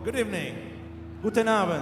Good evening. Guten Abend.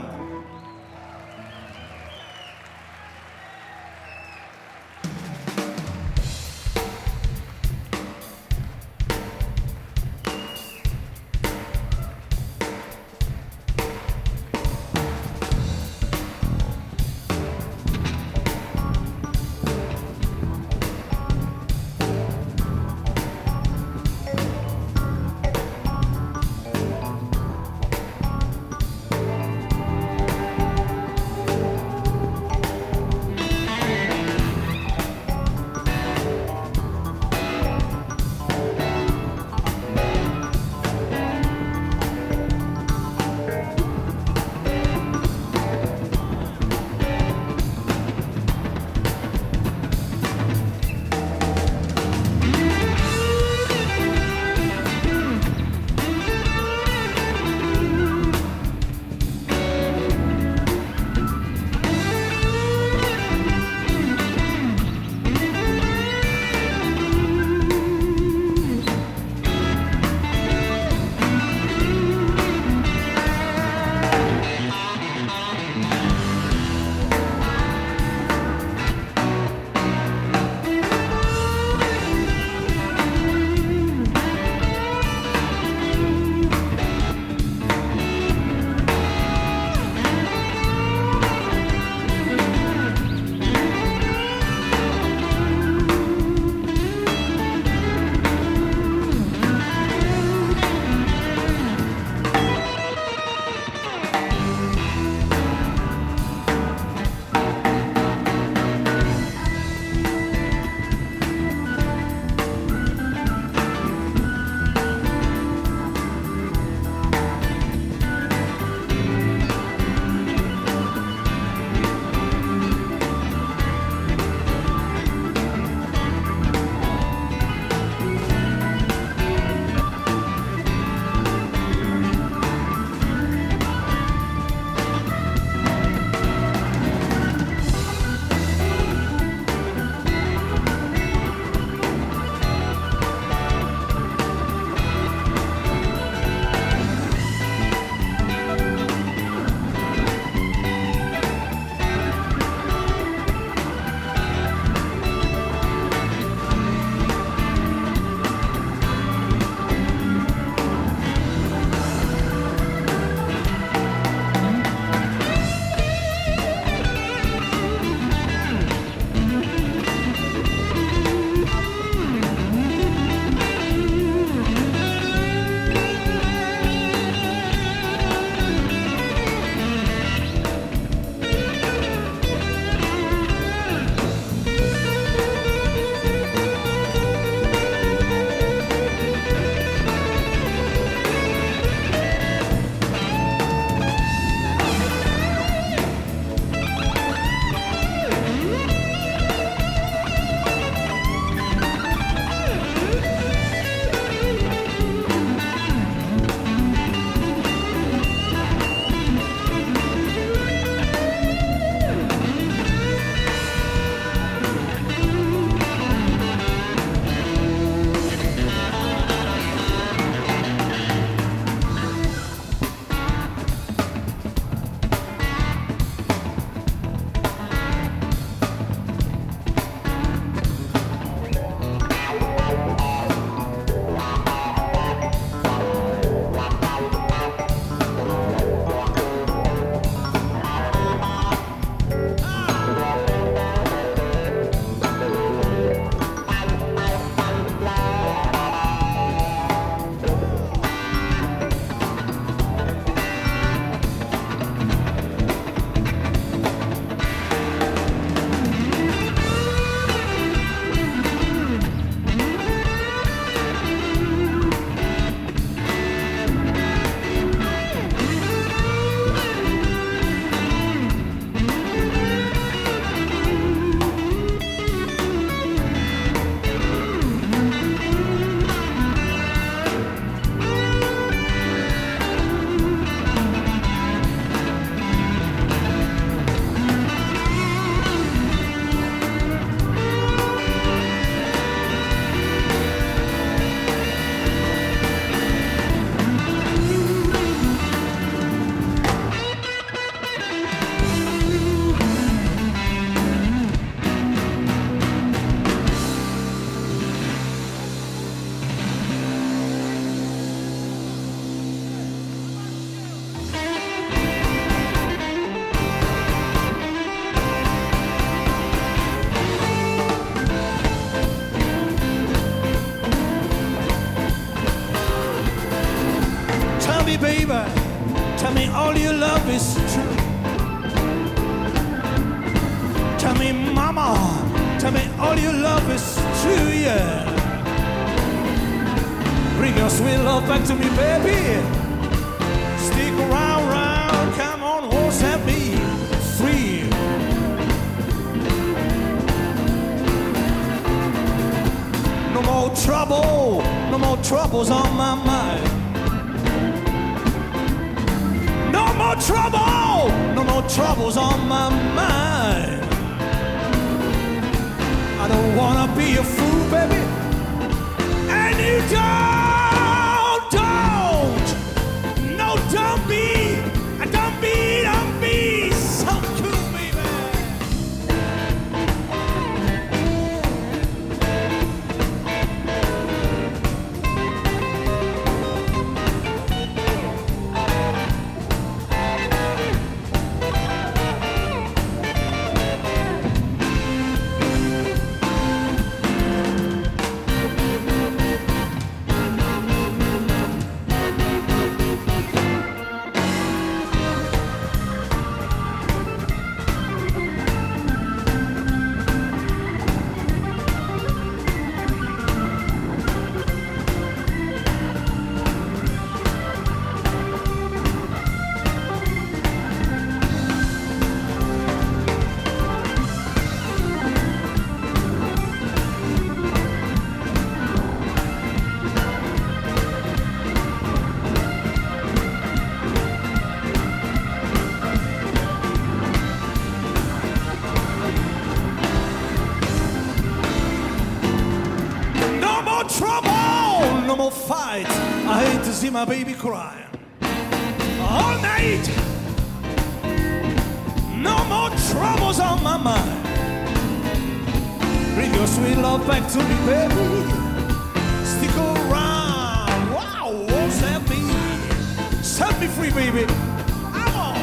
me, baby, tell me all your love is true. Tell me, mama, tell me all your love is true, yeah. Bring your sweet love back to me, baby. Stick around, round, come on, won't set me free. No more trouble, no more troubles on my mind. No more trouble, no more troubles on my mind. I don't wanna be a fool, baby, and you don't, no, don't be so cool, baby. Trouble, no more fight. I hate to see my baby crying all night. No more troubles on my mind. Bring your sweet love back to me, baby. Stick around. Wow, won't set me free, baby. I'm on.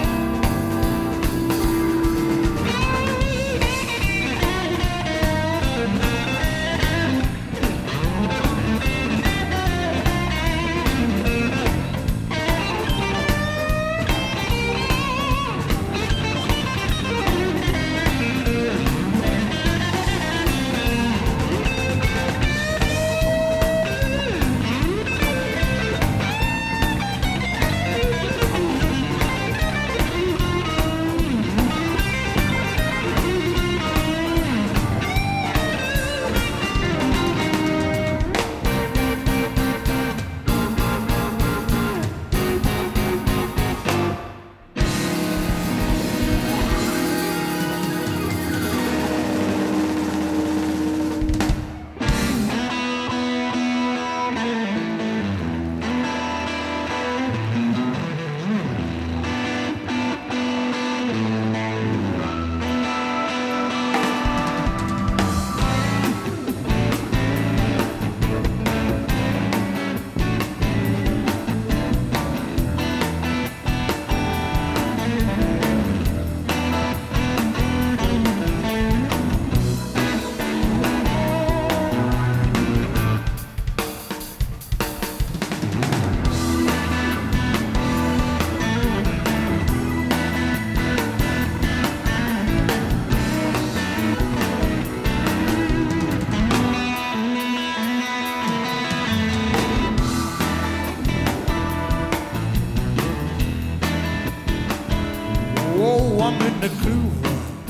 I'm in the groove.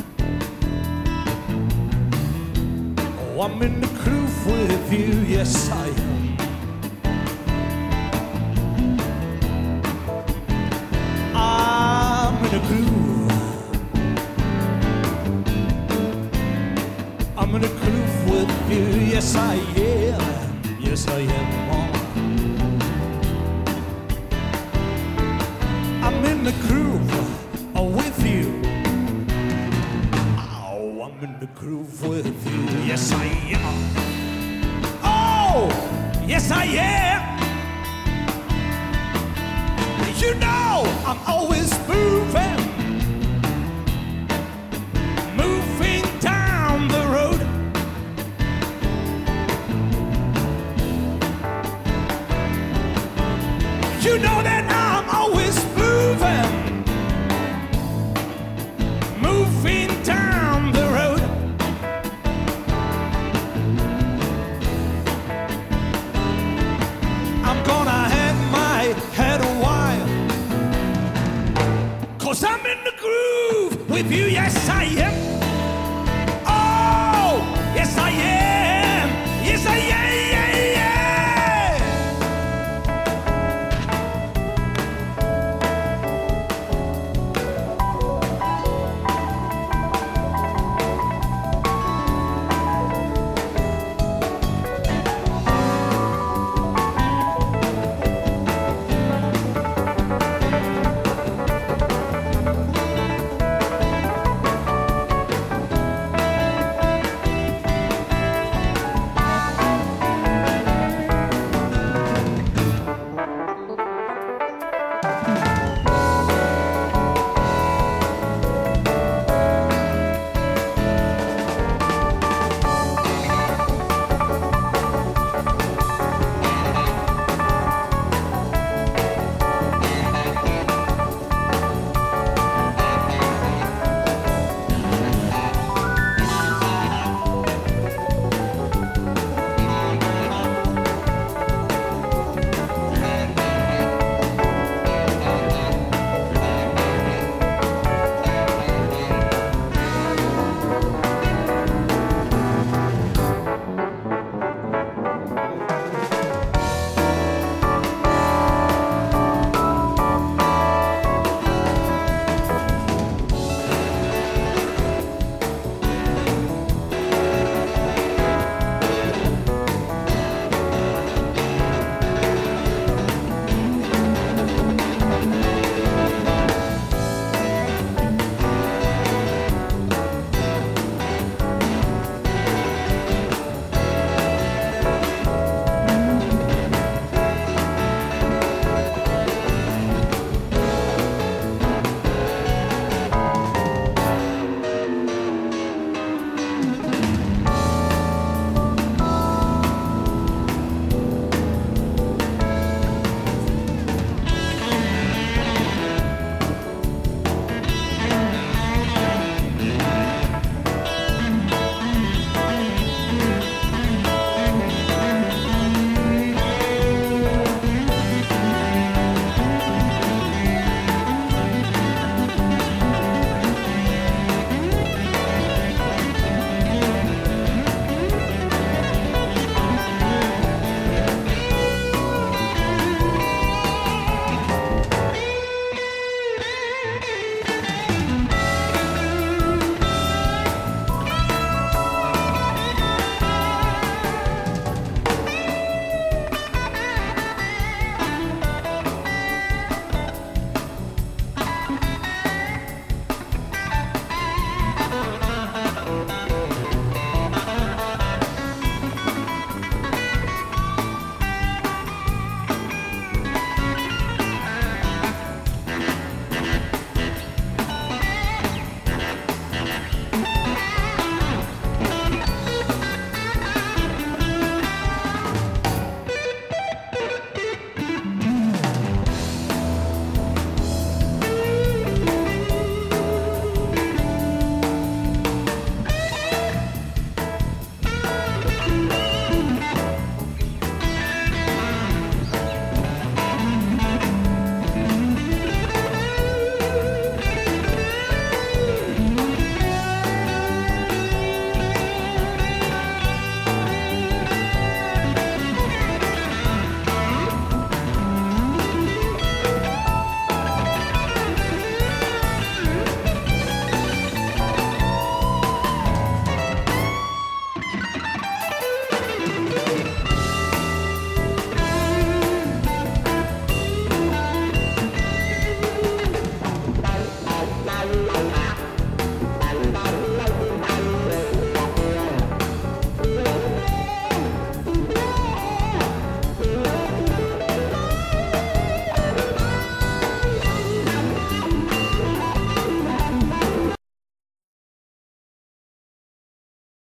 Oh, I'm in the groove with you, yes I am. I'm in the groove. I'm in the groove with you, yes I am. Yes I am. I'm in the groove with you. Oh, I'm in the groove with you. Yes, I am. Oh, yes, I am. You know, I'm always moving down the road. You know that with you. Yes, I am.